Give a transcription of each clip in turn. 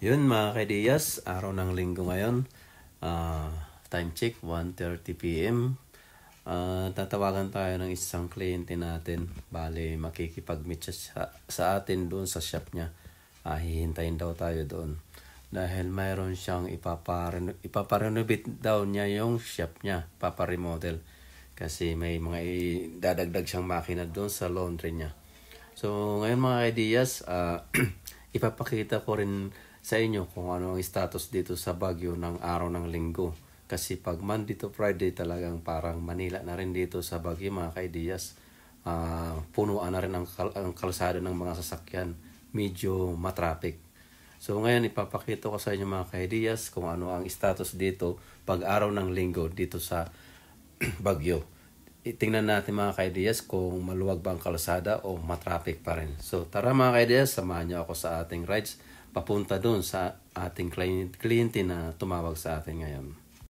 Yun mga kaidiyas, araw ng linggo ngayon. Time check, 1:30 p.m. Tatawagan tayo ng isang kliyente natin. Bale, makikipag-meet siya sa atin doon sa shop niya. Hihintayin daw tayo doon. Dahil mayroon siyang ipaparenovate daw niya yung shop niya, paparemodel. Kasi may mga dadagdag siyang makina doon sa laundry niya. So, ngayon mga ideas, ipapakita ko rin sa inyo kung ano ang status dito sa Baguio ng araw ng linggo. Kasi pag Monday to Friday talagang parang Manila na rin dito sa Baguio mga kaidiyas. Punuan na rin ang kalsada ng mga sasakyan. Medyo matraffic. So ngayon ipapakita ko sa inyo mga kaidiyas kung ano ang status dito pag araw ng linggo dito sa Baguio. Tingnan natin mga kaidiyas kung maluwag ba ang kalsada o matraffic pa rin. So tara mga kaidiyas, samahan niyo ako sa ating rides papunta doon sa ating kliyente na tumawag sa atin ngayon.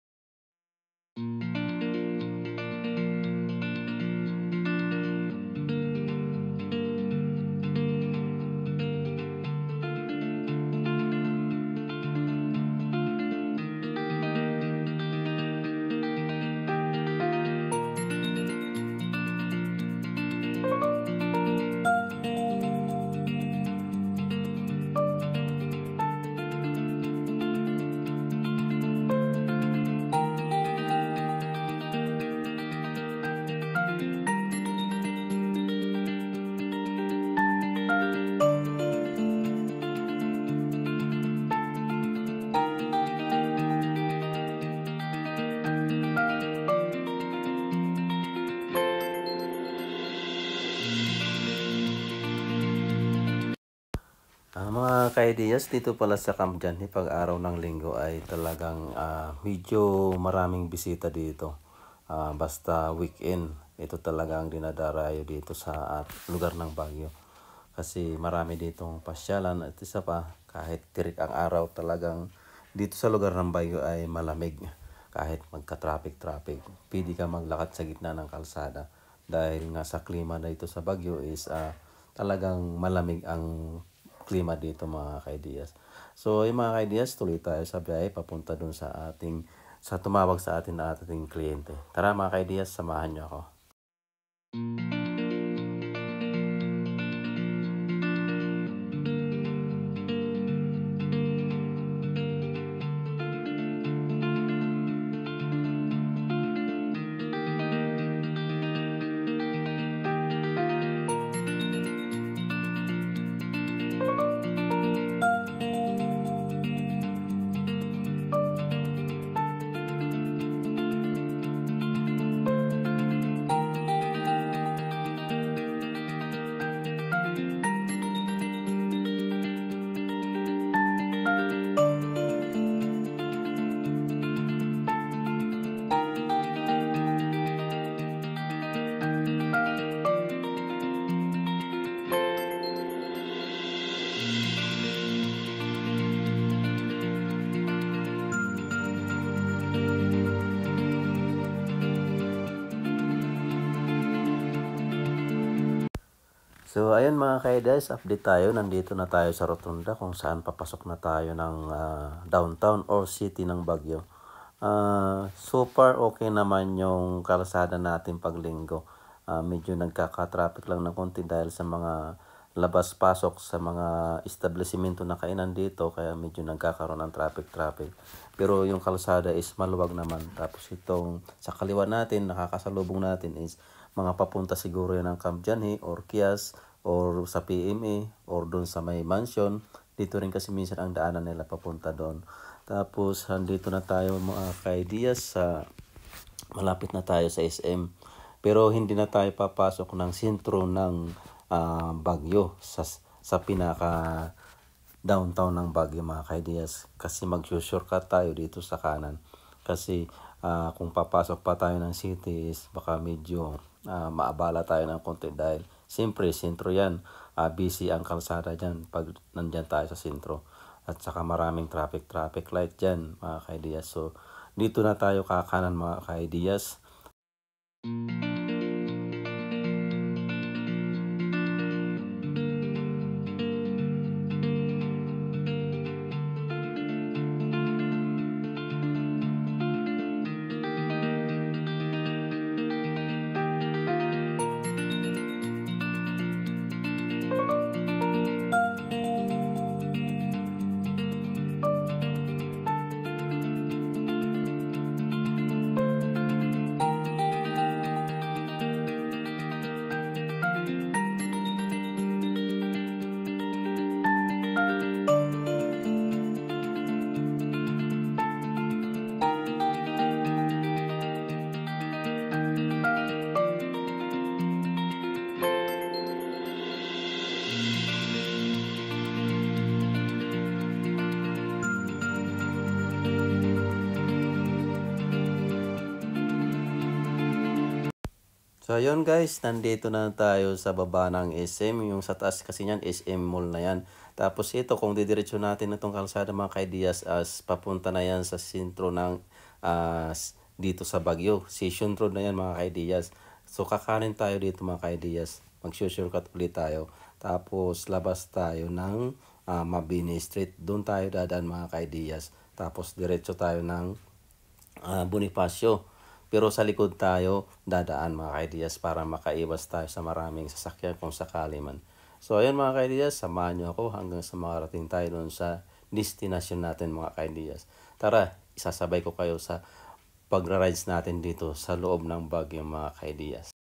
Mga kaidiyas, dito pala sa Camp Janhi, pag araw ng linggo ay talagang medyo maraming bisita dito. Basta weekend, ito talaga ang dinadarayo dito sa lugar ng Baguio. Kasi marami ditong pasyalan at isa pa, kahit tirik ang araw talagang dito sa lugar ng Baguio ay malamig. Kahit magka-traffic, pwede ka maglakad sa gitna ng kalsada. Dahil nga sa klima na ito sa Baguio is talagang malamig ang klima dito mga kaidiyas. So yung mga kaidiyas, tuloy tayo sa biyahe papunta dun sa tumawag sa atin na ating kliyente. Tara mga kaidiyas, samahan niyo ako. So ayun mga kaidiyas, update tayo. Nandito na tayo sa Rotunda kung saan papasok na tayo ng downtown or city ng Baguio. So far okay naman yung kalsada natin pag linggo. Medyo nagkaka-traffic lang ng konti dahil sa mga labas-pasok sa mga establishmento na kainan dito, kaya medyo nagkakaroon ng traffic. Pero yung kalsada is maluwag naman. Tapos itong sa kaliwa natin, nakakasalubong natin is mga papunta siguro yan ng Camp Janhi or Kias or sa PMA or doon sa may mansion. Dito rin kasi minsan ang daanan nila papunta doon. Tapos andito na tayo mga kaidiyas, malapit na tayo sa SM. Pero hindi na tayo papasok ng sentro ng Baguio sa pinaka downtown ng Baguio mga kaidiyas. Kasi mag-shortcut tayo dito sa kanan. Kasi kung papasok pa tayo ng city is baka medyo maabala tayo ng konti dahil siyempre sentro yan, busy ang kalsada dyan pag nandyan tayo sa sentro at saka maraming traffic light dyan mga kaidiyas. So dito na tayo kakanan mga kaidiyas. So ayun guys, nandito na tayo sa baba ng SM. Yung sa taas kasi niyan, SM Mall na yan. Tapos ito, kung didiretso natin itong kalsada mga kaidiyas, as papunta na yan sa sentro ng dito sa Baguio. Session Road na yan mga kaidiyas. So kakanin tayo dito mga kaidiyas. Mag-shortcut ulit tayo. Tapos labas tayo ng Mabini Street. Doon tayo dadaan mga kaidiyas. Tapos diretso tayo ng Bonifacio. Pero sa likod tayo dadaan mga kaidiyas para makaiwas tayo sa maraming sasakyan kung sakali man. So ayun mga kaidiyas, samahan nyo ako hanggang sa makarating tayo doon sa destination natin mga kaidiyas. Tara, isasabay ko kayo sa pagra-rides natin dito sa loob ng Baguio mga kaidiyas.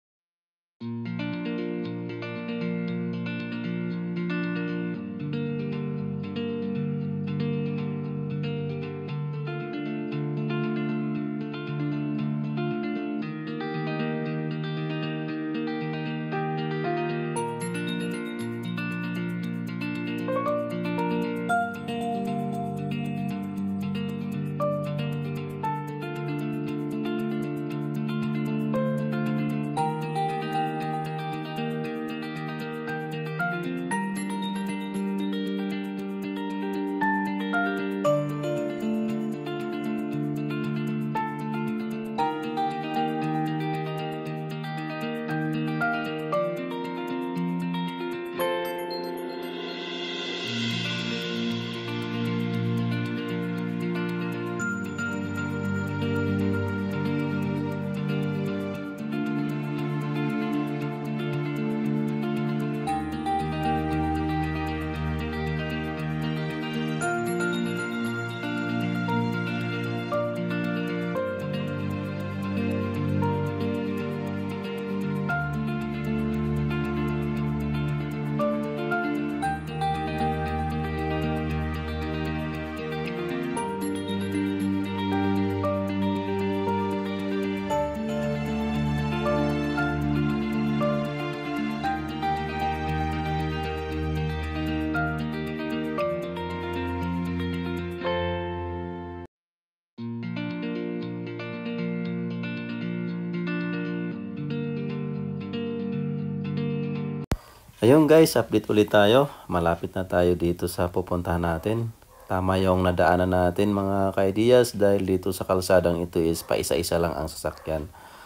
Ayun guys, update ulit tayo. Malapit na tayo dito sa pupuntahan natin. Tama yung nadaanan natin mga kaidiyas dahil dito sa kalsadang ito is paisa-isa lang ang sasakyan.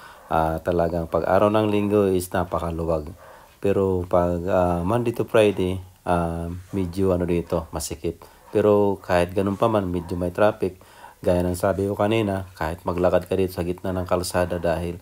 Talagang pag araw ng linggo is napakaluwag. Pero pag Monday to Friday, medyo dito, masikip. Pero kahit ganun pa man, medyo may traffic. Gaya ng sabi ko kanina, kahit maglakad ka dito sa gitna ng kalsada dahil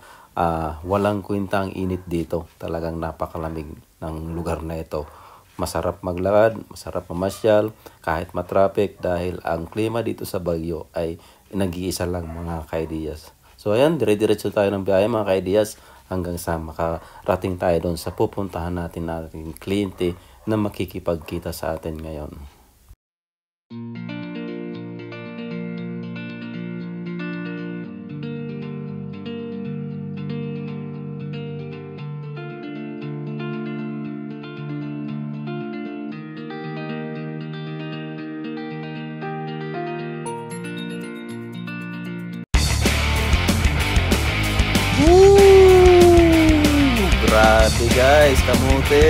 walang kwentang init dito. Talagang napakalamig ng lugar na ito. Masarap maglakad, masarap mamasyal, kahit matraffic dahil ang klima dito sa Baguio ay nag-iisa lang mga kaidiyas. So ayan, dire-diretso tayo ng biyahe mga kaidiyas hanggang sa makarating tayo doon sa pupuntahan natin kliyente na makikipagkita sa atin ngayon. Grabe guys, kamuti.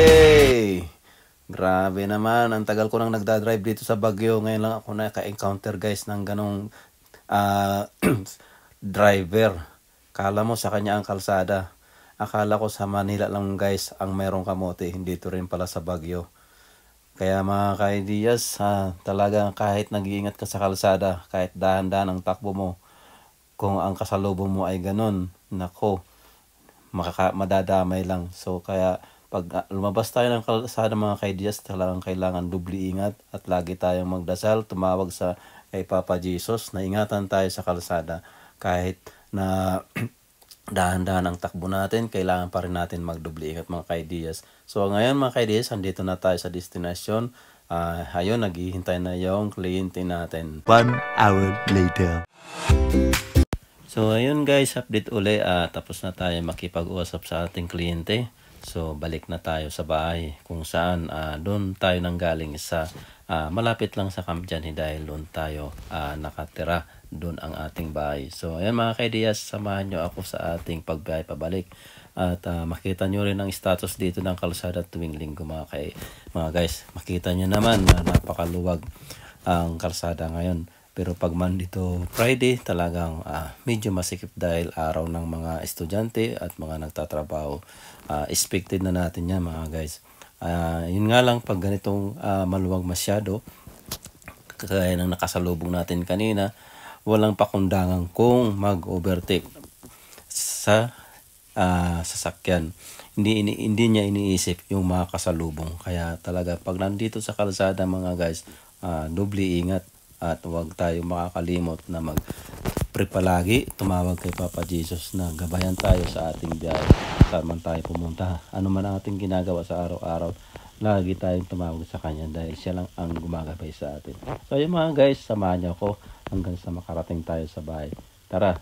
Grabe naman, ang tagal ko nang nagdadrive dito sa Baguio. Ngayon lang ako naka-encounter guys ng ganong driver. Kala mo sa kanya ang kalsada. Akala ko sa Manila lang guys ang merong kamote, hindi to rin pala sa Baguio. Kaya mga kaidiyas, talagang kahit nag-iingat ka sa kalsada, kahit dahan-dahan ang takbo mo, kung ang kasalubong mo ay ganon, nako, madadamay lang. So kaya pag lumabas tayo ng kalsada mga kaidiyas, talagang kailangan dubli ingat at lagi tayong magdasal, tumawag sa kay Papa Jesus na ingatan tayo sa kalsada. Kahit na dahan-dahan ang takbo natin, kailangan pa rin natin magdubli ingat mga kaidiyas. So ngayon mga kaidiyas, andito na tayo sa destination. Ayun, naghihintay na yung kliyente natin. 1 hour later. So ayun guys, update uli. Tapos na tayo makipag-usap sa ating kliyente. So balik na tayo sa bahay kung saan doon tayo nanggaling sa malapit lang sa Camp Johnny dahil doon tayo nakatira, doon ang ating bahay. So ayan mga kaidiyas, samahan nyo ako sa ating pagbiyahe pabalik At makita nyo rin ang status dito ng kalsada tuwing linggo mga guys. Makita nyo naman na napakaluwag ang kalsada ngayon. Pero pag Monday to Friday talagang medyo masikip dahil araw ng mga estudyante at mga nagtatrabaho. Expected na natin yan mga guys. Yun nga lang pag ganitong maluwag masyado, kaya ng nakasalubong natin kanina, walang pakundangan kung mag-overtake sa sasakyan. Hindi niya iniisip yung mga kasalubong. Kaya talaga pag nandito sa kalsada mga guys, doble ingat at huwag tayo makakalimot na mag-pray palagi, tumawag kay Papa Jesus na gabayan tayo sa ating biyahe saan man tayo pumunta. Ano man ang ating ginagawa sa araw-araw, lagi tayong tumawag sa Kanya dahil Siya lang ang gumagabay sa atin. So yun mga guys, samahan niyo ako hanggang sa makarating tayo sa bahay. Tara!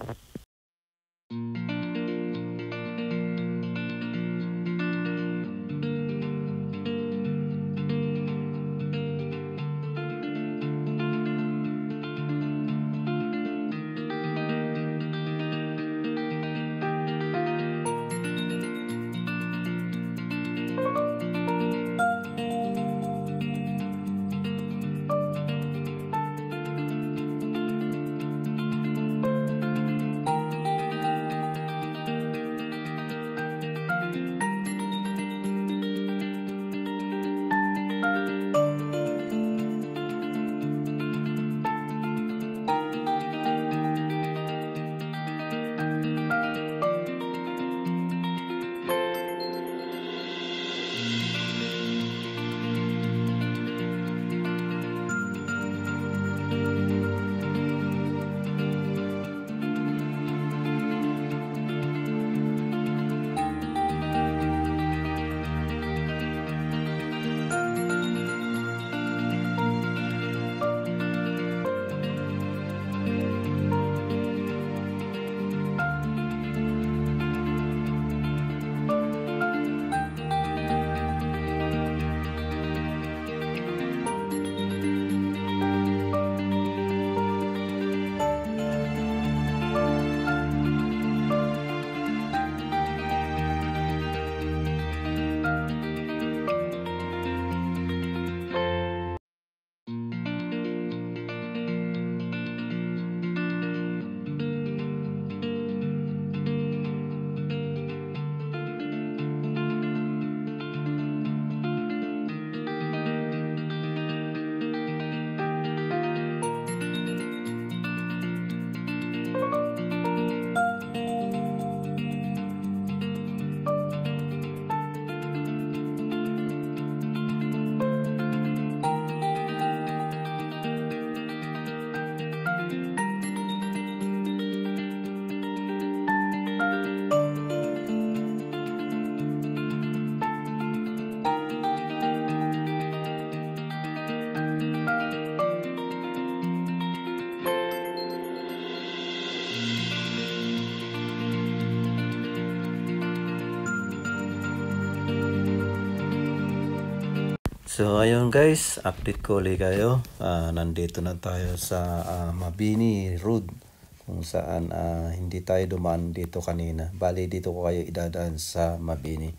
So ayun guys, update ko ulit kayo. Nandito na tayo sa Mabini Road kung saan hindi tayo dumaan dito kanina. Bali dito ko kayo idadaan sa Mabini.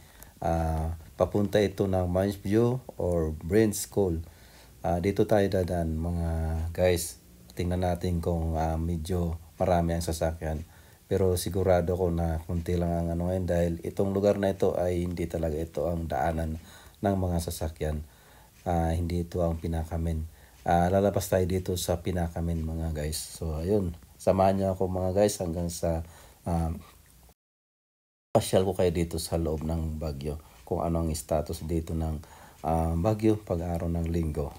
Papunta ito ng Mines View or Brain School. Dito tayo dadaan mga guys. Tingnan natin kung medyo marami ang sasakyan. Pero sigurado ko na kunti lang ang ano ngayon dahil itong lugar na ito ay hindi talaga ito ang daanan ng mga sasakyan. Hindi ito ang Pinakamen. Lalabas tayo dito sa Pinakamen mga guys. So ayun, samahan niyo ako mga guys hanggang sa pasyal ko kayo dito sa loob ng Baguio. Kung ano ang status dito ng Baguio pag-araw ng linggo.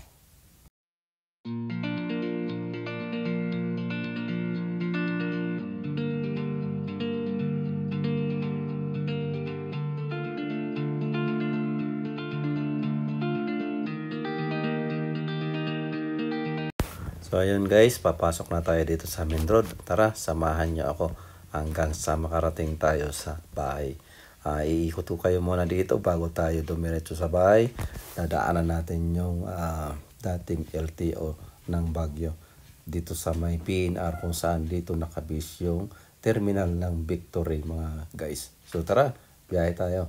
So ayun guys, papasok na tayo dito sa main road. Tara, samahan niyo ako hanggang sa makarating tayo sa bahay. Iikot ko kayo muna dito bago tayo dumiretso sa bahay. Dadaanan natin yung dating LTO ng Baguio. Dito sa may PNR kung saan dito nakabis yung terminal ng Victory mga guys. So tara, Biyahe tayo.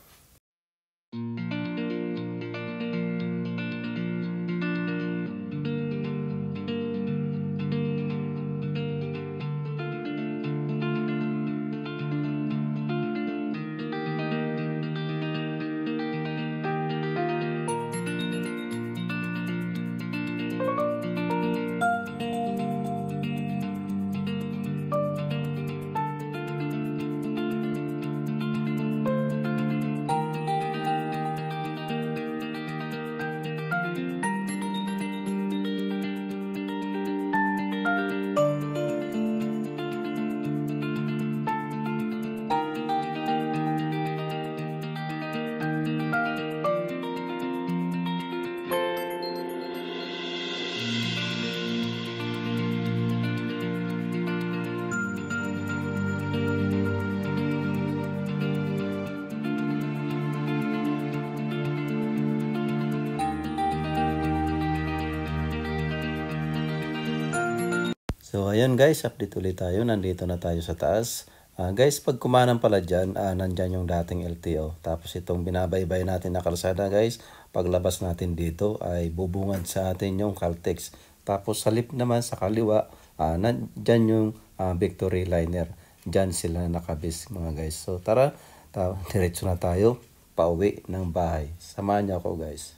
So ayun guys, update ulit tayo. Nandito na tayo sa taas. Guys, pag kumanan pala dyan, nandyan yung dating LTO. Tapos itong binabaybay natin na kalsada guys, paglabas natin dito ay bubungad sa atin yung Caltex. Tapos sa lip naman sa kaliwa, nandyan yung Victory Liner. Dyan sila nakabis mga guys. So tara, diretso na tayo pauwi ng bahay. Samahan niyo ako guys.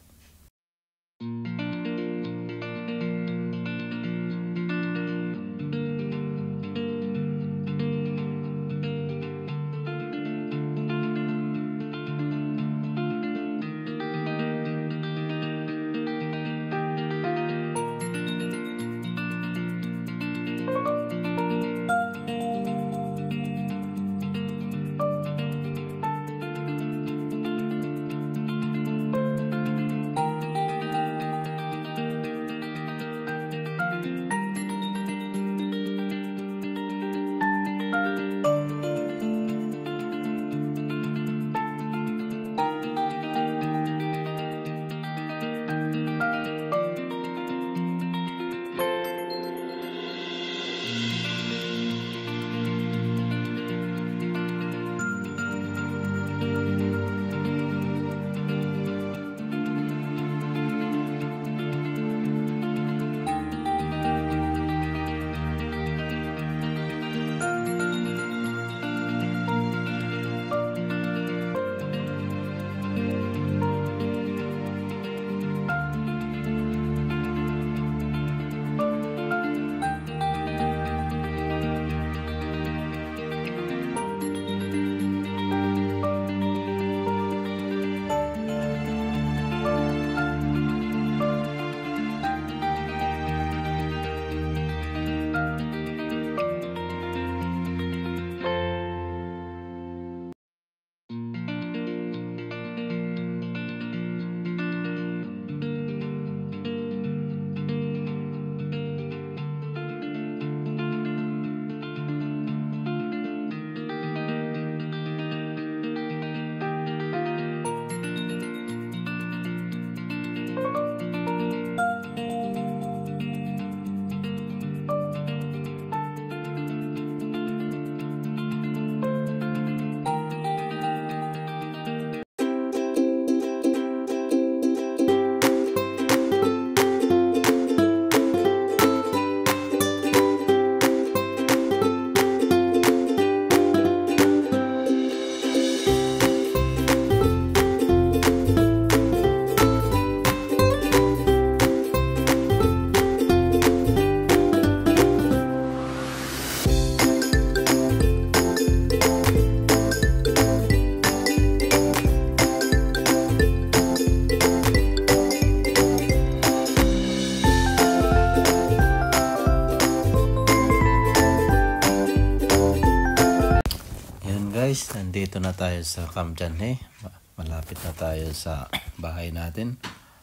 Guys, nandito na tayo sa Camp Janhe. Malapit na tayo sa bahay natin.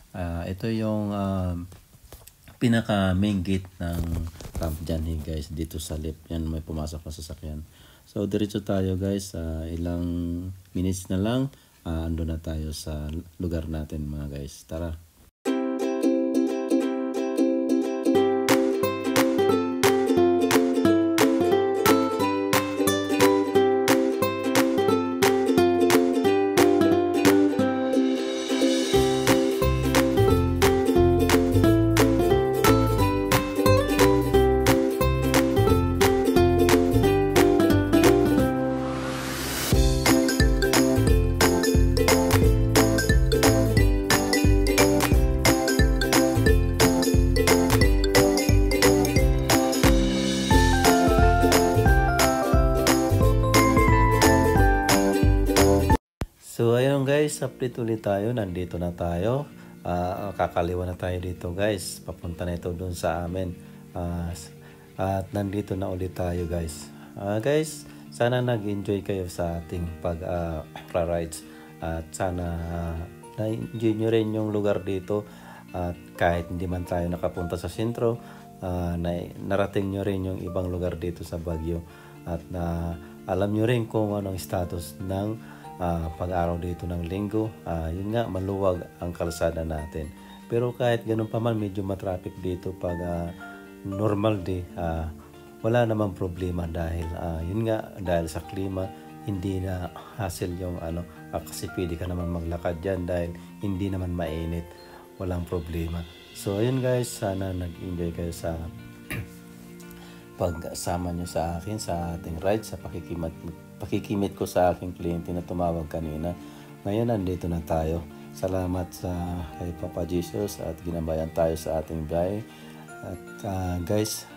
Ito yung pinaka main gate ng Camp Janhe guys, dito sa lip. Yan, may pumasok na sasakyan. So diretso tayo guys, ilang minutes na lang ando na tayo sa lugar natin mga guys. Tara. guys, update ulit tayo. Nandito na tayo. Kakaliwa na tayo dito guys. Papunta na ito doon sa amin. At nandito na ulit tayo guys. Guys, sana nag-enjoy kayo sa ating pag-rides. At sana na-enjoy nyo rin yung lugar dito. At kahit hindi man tayo nakapunta sa sentro, narating nyo rin yung ibang lugar dito sa Baguio. At alam nyo rin kung anong status ng pag-araw dito ng linggo. Yun nga, maluwag ang kalsada natin. Pero kahit ganun pa man, medyo matraffic dito pag normal day. Wala namang problema dahil yun nga, dahil sa klima, hindi na hassle yung kasi pwede ka naman maglakad dyan dahil hindi naman mainit. Walang problema. So ayun guys, sana nag-enjoy kayo sa pagsama nyo sa akin sa ating ride, sa pakikimit ko sa aking kliyente na tumawag kanina. Ngayon nandito na tayo. Salamat sa kay Papa Jesus at ginabayan tayo sa ating biyahe. At guys,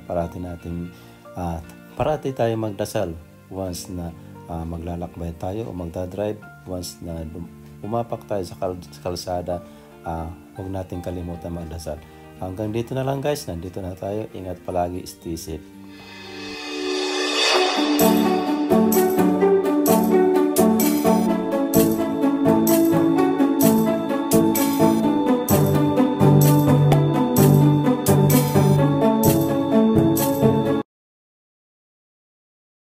parati tayo magdasal once na maglalakbay tayo o magdadrive. Once na umapak tayo sa kalsada, huwag natin kalimutan magdasal. Hanggang dito na lang guys, nandito na tayo. Ingat palagi, stay safe.